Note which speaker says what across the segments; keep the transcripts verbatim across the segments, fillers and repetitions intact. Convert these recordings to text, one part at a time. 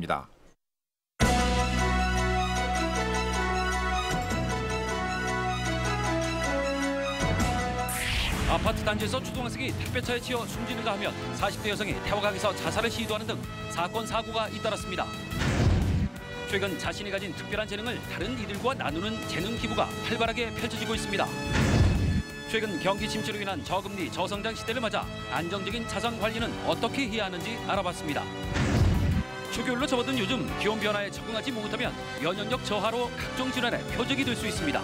Speaker 1: 전해드립니다.
Speaker 2: 아파트 단지에서 초등학생이 택배차에 치여 숨지는가 하면 사십 대 여성이 태화강에서 자살을 시도하는 등 사건, 사고가 잇따랐습니다. 최근 자신이 가진 특별한 재능을 다른 이들과 나누는 재능 기부가 활발하게 펼쳐지고 있습니다. 최근 경기 침체로 인한 저금리, 저성장 시대를 맞아 안정적인 자산 관리는 어떻게 해야 하는지 알아봤습니다. 초겨울로 접어든 요즘 기온 변화에 적응하지 못하면 면역력 저하로 각종 질환의 표적이 될 수 있습니다.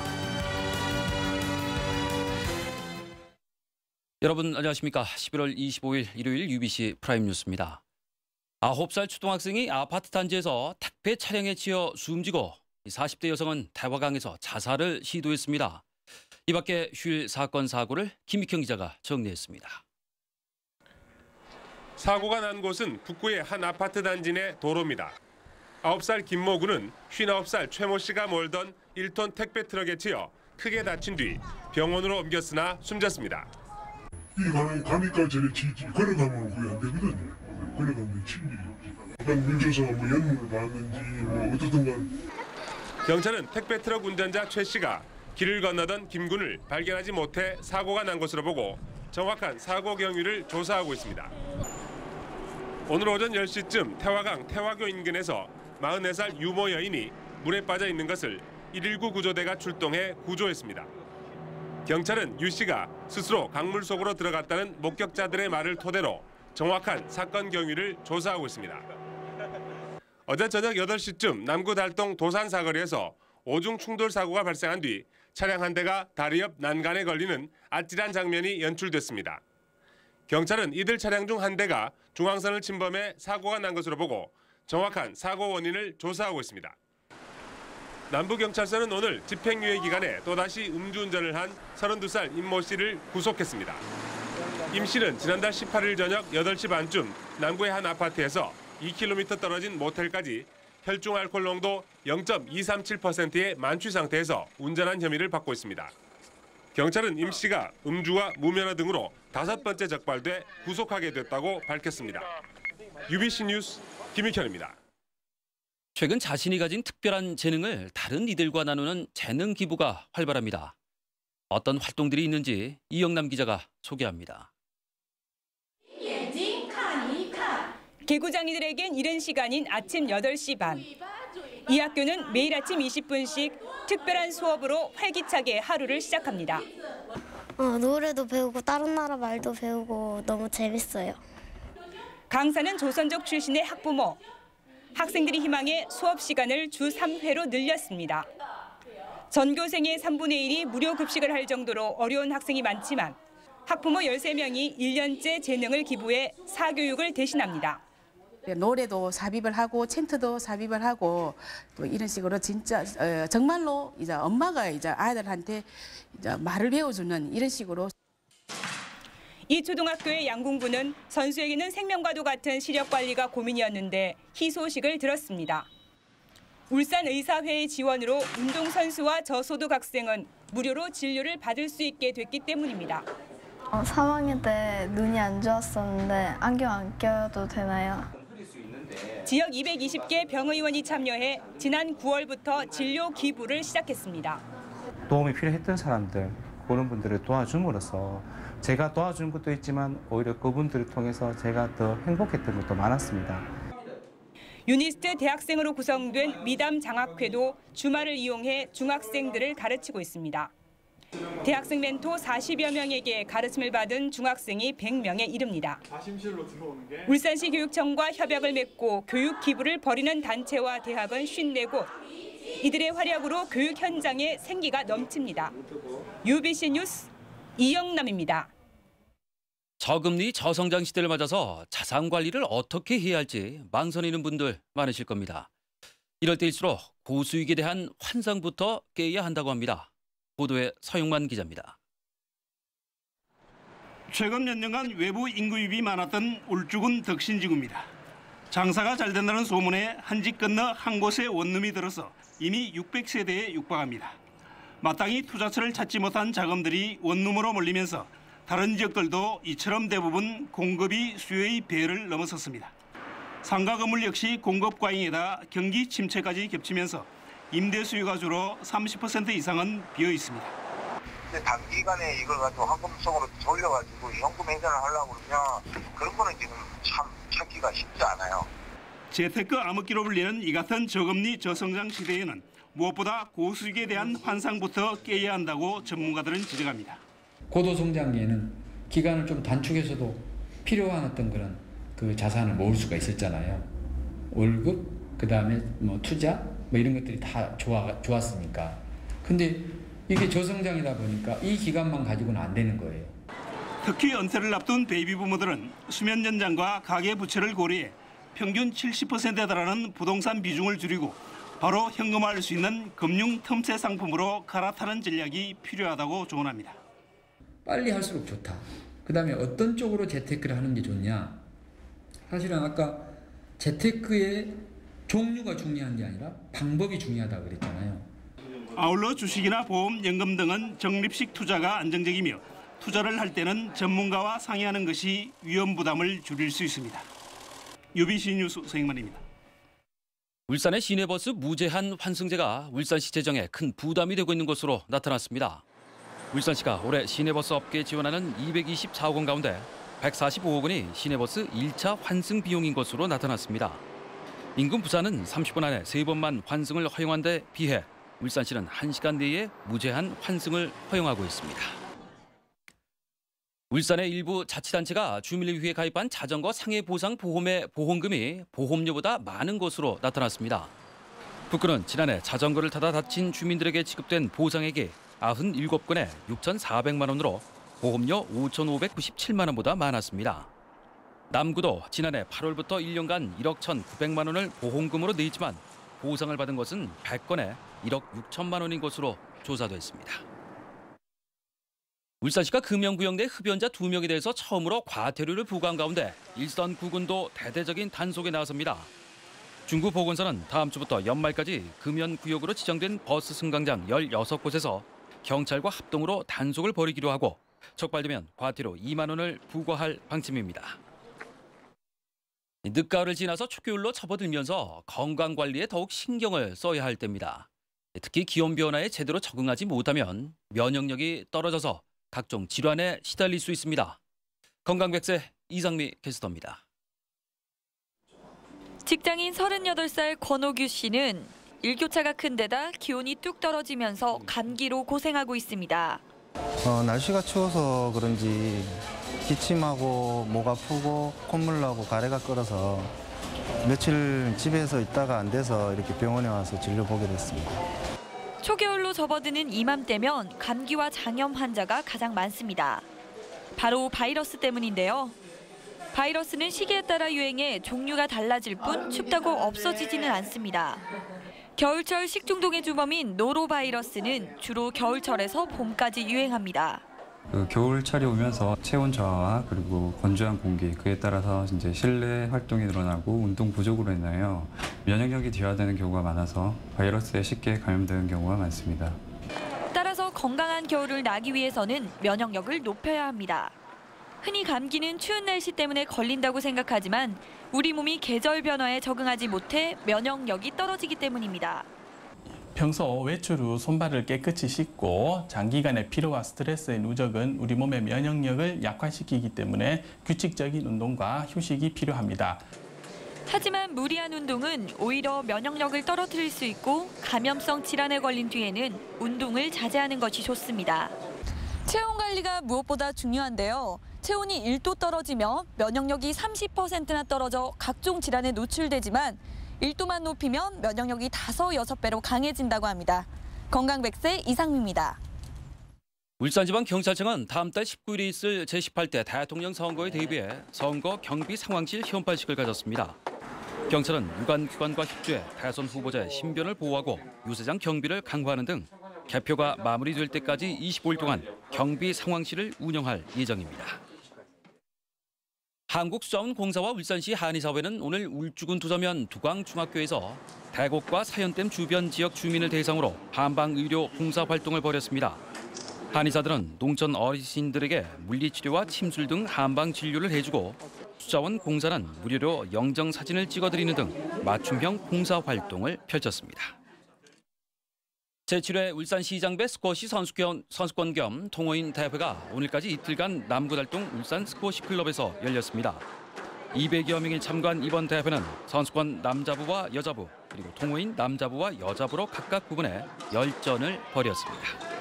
Speaker 2: 여러분 안녕하십니까. 십일월 이십오일 일요일 유비씨 프라임 뉴스입니다. 아홉 살 초등학생이 아파트 단지에서 택배 차량에 치여 숨지고 사십 대 여성은 태화강에서 자살을 시도했습니다. 이 밖에 휴일 사건 사고를 김익형 기자가 정리했습니다.
Speaker 3: 사고가 난 곳은 북구의 한 아파트 단지 내 도로입니다. 아홉 살 김모 군은 쉰아홉 살 최모 씨가 몰던 일 톤 택배 트럭에 치여 크게 다친 뒤 병원으로 옮겼으나 숨졌습니다.
Speaker 4: 이 가는 가니까 저래 치지 걸어가면 그게 안 되거든요. 걸어가면 치지. 약간 민주서가 뭐 연문을 받았는지 뭐 어떻든 간.
Speaker 3: 경찰은 택배 트럭 운전자 최 씨가 길을 건너던 김 군을 발견하지 못해 사고가 난 것으로 보고 정확한 사고 경위를 조사하고 있습니다. 오늘 오전 열 시쯤 태화강 태화교 인근에서 마흔네 살 유모 여인이 물에 빠져 있는 것을 일일구 구조대가 출동해 구조했습니다. 경찰은 유 씨가 스스로 강물 속으로 들어갔다는 목격자들의 말을 토대로 정확한 사건 경위를 조사하고 있습니다. 어제 저녁 여덟 시쯤 남구 달동 도산 사거리에서 오중 충돌 사고가 발생한 뒤 차량 한 대가 다리 옆 난간에 걸리는 아찔한 장면이 연출됐습니다. 경찰은 이들 차량 중 한 대가 중앙선을 침범해 사고가 난 것으로 보고 정확한 사고 원인을 조사하고 있습니다. 남부경찰서는 오늘 집행유예 기간에 또다시 음주운전을 한 서른두 살 임모 씨를 구속했습니다. 임 씨는 지난달 십팔일 저녁 여덟 시 반쯤 남구의 한 아파트에서 이 킬로미터 떨어진 모텔까지 혈중 알코올 농도 영 점 이삼칠 퍼센트의 만취 상태에서 운전한 혐의를 받고 있습니다. 경찰은 임 씨가 음주와 무면허 등으로 다섯 번째 적발돼 구속하게 됐다고 밝혔습니다. 유비씨 뉴스 김익현입니다.
Speaker 2: 최근 자신이 가진 특별한 재능을 다른 이들과 나누는 재능 기부가 활발합니다. 어떤 활동들이 있는지 이영남 기자가 소개합니다.
Speaker 5: 개구장이들에겐 이른 시간인 아침 여덟 시 반. 이 학교는 매일 아침 이십 분씩 특별한 수업으로 활기차게 하루를 시작합니다.
Speaker 6: 어, 노래도 배우고 다른 나라 말도 배우고 너무 재밌어요.
Speaker 5: 강사는 조선족 출신의 학부모. 학생들이 희망해 수업 시간을 주 삼 회로 늘렸습니다. 전교생의 삼분의 일이 무료 급식을 할 정도로 어려운 학생이 많지만 학부모 열세 명이 일 년째 재능을 기부해 사교육을 대신합니다.
Speaker 7: 노래도 삽입을 하고 챈트도 삽입을 하고 또 이런 식으로 진짜 어, 정말로 이제 엄마가 이제 아이들한테 이제 말을 배워주는 이런 식으로.
Speaker 5: 이 초등학교의 양궁부는 선수에게는 생명과도 같은 시력 관리가 고민이었는데 희소식을 들었습니다. 울산 의사회의 지원으로 운동선수와 저소득 학생은 무료로 진료를 받을 수 있게 됐기 때문입니다.
Speaker 6: 어, 삼 학년 때 눈이 안 좋았었는데 안경 안 껴도 되나요?
Speaker 5: 지역 이백이십 개 병의원이 참여해 지난 구월부터 진료 기부를 시작했습니다.
Speaker 8: 도움이 필요했던 사람들, 그런 분들을 도와줌으로써 제가 도와준 것도 있지만 오히려 그분들을 통해서 제가 더 행복했던 것도 많았습니다.
Speaker 5: 유니스트 대학생으로 구성된 미담 장학회도 주말을 이용해 중학생들을 가르치고 있습니다. 대학생 멘토 사십여 명에게 가르침을 받은 중학생이 백 명에 이릅니다. 울산시 교육청과 협약을 맺고 교육 기부를 벌이는 단체와 대학은 오십사 곳. 이들의 활약으로 교육 현장에 생기가 넘칩니다. 유비씨 뉴스 이영남입니다.
Speaker 2: 저금리 저성장 시대를 맞아서 자산 관리를 어떻게 해야 할지 망설이는 분들 많으실 겁니다. 이럴 때일수록 고수익에 대한 환상부터 깨야 한다고 합니다. 보도에 서용만 기자입니다.
Speaker 9: 최근 몇 년간 외부 인구 유입이 많았던 울주군 덕신지구입니다. 장사가 잘 된다는 소문에 한 집 건너 한 곳에 원룸이 들어서 이미 육백 세대에 육박합니다. 마땅히 투자처를 찾지 못한 자금들이 원룸으로 몰리면서 다른 지역들도 이처럼 대부분 공급이 수요의 배를 넘어섰습니다. 상가 건물 역시 공급 과잉에다 경기 침체까지 겹치면서 임대 수요가 줄어 삼십 퍼센트 이상은 비어 있습니다.
Speaker 1: 단기간에 이걸 가지고 황금성으로 돌려가지고 현금 행사를 하려고 그러면 그런 거는 지금 참 찾기가 쉽지 않아요.
Speaker 9: 재테크 암흑기로 불리는 이 같은 저금리 저성장 시대에는 무엇보다 고수익에 대한 환상부터 깨야 한다고 전문가들은 지적합니다.
Speaker 10: 고도성장기에는 기간을 좀 단축해서도 필요한 어떤 그런 그 자산을 모을 수가 있었잖아요. 월급, 그 다음에 뭐 투자, 뭐 이런 것들이 다 좋아, 좋았으니까. 근데 이게 저성장이다 보니까 이 기간만 가지고는 안 되는 거예요.
Speaker 9: 특히 은퇴를 앞둔 베이비 부모들은 수면 연장과 가계 부채를 고려해 평균 칠십 퍼센트에 달하는 부동산 비중을 줄이고 바로 현금화할 수 있는 금융 틈새 상품으로 갈아타는 전략이 필요하다고 조언합니다.
Speaker 10: 빨리 할수록 좋다. 그 다음에 어떤 쪽으로 재테크를 하는 게 좋냐. 사실은 아까 재테크의 종류가 중요한 게 아니라 방법이 중요하다고 그랬잖아요.
Speaker 9: 아울러 주식이나 보험, 연금 등은 적립식 투자가 안정적이며 투자를 할 때는 전문가와 상의하는 것이 위험 부담을 줄일 수 있습니다. 유비씨 뉴스 서영만입니다.
Speaker 2: 울산의 시내버스 무제한 환승제가 울산시 재정에 큰 부담이 되고 있는 것으로 나타났습니다. 울산시가 올해 시내버스 업계에 지원하는 이백이십사억 원 가운데 백사십오억 원이 시내버스 일 차 환승 비용인 것으로 나타났습니다. 인근 부산은 삼십 분 안에 세 번만 환승을 허용한 데 비해 울산시는 한 시간 내에 무제한 환승을 허용하고 있습니다. 울산의 일부 자치단체가 주민을 위해 가입한 자전거 상해 보상 보험의 보험금이 보험료보다 많은 것으로 나타났습니다. 북구는 지난해 자전거를 타다 다친 주민들에게 지급된 보상액이 구십칠 건에 육천사백만 원으로 보험료 오천오백구십칠만 원보다 많았습니다. 남구도 지난해 팔월부터 일 년간 일억 천구백만 원을 보험금으로 내지만 보상을 받은 것은 백 건에 일억 육천만 원인 것으로 조사됐습니다. 울산시가 금영구역 내 흡연자 두 명에 대해서 처음으로 과태료를 부과한 가운데 일선 구군도 대대적인 단속에 나섭니다. 중구 보건소는 다음 주부터 연말까지 금연구역으로 지정된 버스 승강장 열여섯 곳에서 경찰과 합동으로 단속을 벌이기로 하고 적발되면 과태료 이만 원을 부과할 방침입니다. 늦가을을 지나서 초겨울로 접어들면서 건강관리에 더욱 신경을 써야 할 때입니다. 특히 기온 변화에 제대로 적응하지 못하면 면역력이 떨어져서 각종 질환에 시달릴 수 있습니다. 건강백세 이상미 캐스터입니다.
Speaker 11: 직장인 서른여덟 살 권호규 씨는 일교차가 큰 데다 기온이 뚝 떨어지면서 감기로 고생하고 있습니다.
Speaker 12: 어, 날씨가 추워서 그런지 기침하고 목 아프고 콧물 나고 가래가 끓어서 며칠 집에서 있다가 안 돼서 이렇게 병원에 와서 진료 보게 됐습니다.
Speaker 11: 초겨울로 접어드는 이맘때면 감기와 장염 환자가 가장 많습니다. 바로 바이러스 때문인데요. 바이러스는 시기에 따라 유행해 종류가 달라질 뿐 춥다고 없어지지는 않습니다. 겨울철 식중독의 주범인 노로바이러스는 주로 겨울철에서 봄까지 유행합니다.
Speaker 13: 그 겨울철이 오면서 체온 저하와 그리고 건조한 공기, 그에 따라서 이제 실내 활동이 늘어나고 운동 부족으로 인하여 면역력이 뒤화되는 경우가 많아서 바이러스에 쉽게 감염되는 경우가 많습니다.
Speaker 11: 따라서 건강한 겨울을 나기 위해서는 면역력을 높여야 합니다. 흔히 감기는 추운 날씨 때문에 걸린다고 생각하지만 우리 몸이 계절 변화에 적응하지 못해 면역력이 떨어지기 때문입니다.
Speaker 14: 평소 외출 후 손발을 깨끗이 씻고 장기간의 피로와 스트레스의 누적은 우리 몸의 면역력을 약화시키기 때문에 규칙적인 운동과 휴식이 필요합니다.
Speaker 11: 하지만 무리한 운동은 오히려 면역력을 떨어뜨릴 수 있고 감염성 질환에 걸린 뒤에는 운동을 자제하는 것이 좋습니다. 체온 관리가 무엇보다 중요한데요. 체온이 일 도 떨어지며 면역력이 삼십 퍼센트나 떨어져 각종 질환에 노출되지만 일 도만 높이면 면역력이 다섯, 여섯 배로 강해진다고 합니다. 건강백세 이상미입니다.
Speaker 2: 울산지방경찰청은 다음 달 십구 일에 있을 제십팔 대 대통령 선거에 대비해 선거 경비 상황실 시험발식을 가졌습니다. 경찰은 유관기관과 협조해 대선 후보자의 신변을 보호하고 유세장 경비를 강화하는 등 개표가 마무리될 때까지 이십오 일 동안 경비 상황실을 운영할 예정입니다. 한국수자원공사와 울산시 한의사회는 오늘 울주군 두서면 두광중학교에서 대곡과 사연댐 주변 지역 주민을 대상으로 한방의료 봉사활동을 벌였습니다. 한의사들은 농촌 어르신들에게 물리치료와 침술 등 한방진료를 해주고 수자원 공사는 무료로 영정 사진을 찍어드리는 등 맞춤형 봉사 활동을 펼쳤습니다. 제칠 회 울산시장배 스쿼시 선수권, 선수권 겸 동호인 대회가 오늘까지 이틀간 남구달동 울산 스쿼시 클럽에서 열렸습니다. 이백여 명이 참가한 이번 대회는 선수권 남자부와 여자부 그리고 동호인 남자부와 여자부로 각각 구분해 열전을 벌였습니다.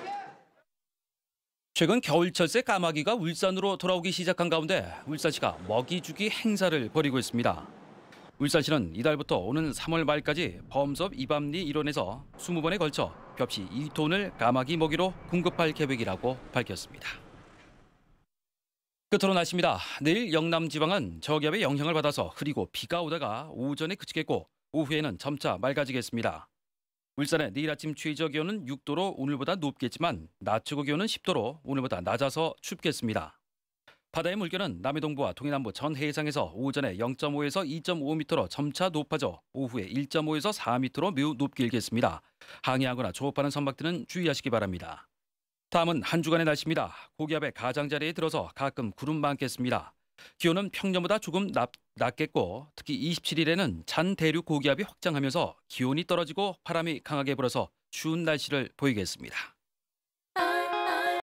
Speaker 2: 최근 겨울철새 까마귀가 울산으로 돌아오기 시작한 가운데 울산시가 먹이주기 행사를 벌이고 있습니다. 울산시는 이달부터 오는 삼월 말까지 범섭 이밤리 일원에서 이십 번에 걸쳐 벽시 이 톤을 까마귀 먹이로 공급할 계획이라고 밝혔습니다. 끝으로 날씨입니다. 내일 영남 지방은 저기압의 영향을 받아서 흐리고 비가 오다가 오전에 그치겠고 오후에는 점차 맑아지겠습니다. 울산의 내일 아침 최저 기온은 육 도로 오늘보다 높겠지만 낮 최고 기온은 십 도로 오늘보다 낮아서 춥겠습니다. 바다의 물결은 남해동부와 동해남부 전 해상에서 오전에 영 점 오에서 이 점 오 미터로 점차 높아져 오후에 일 점 오에서 사 미터로 매우 높게 일겠습니다. 항해하거나 조업하는 선박들은 주의하시기 바랍니다. 다음은 한 주간의 날씨입니다. 고기압의 가장자리에 들어서 가끔 구름 많겠습니다. 기온은 평년보다 조금 낮, 낮겠고 특히 이십칠 일에는 잔 대륙 고기압이 확장하면서 기온이 떨어지고 바람이 강하게 불어서 추운 날씨를 보이겠습니다.